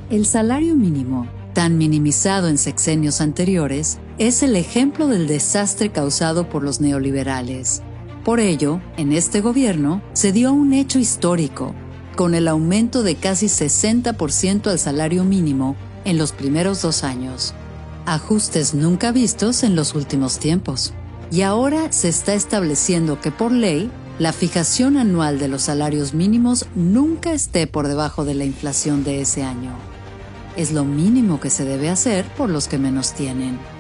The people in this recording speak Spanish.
El salario mínimo, tan minimizado en sexenios anteriores, es el ejemplo del desastre causado por los neoliberales. Por ello, en este gobierno se dio un hecho histórico, con el aumento de casi 60% al salario mínimo en los primeros 2 años. Ajustes nunca vistos en los últimos tiempos. Y ahora se está estableciendo que por ley, la fijación anual de los salarios mínimos nunca esté por debajo de la inflación de ese año. Es lo mínimo que se debe hacer por los que menos tienen.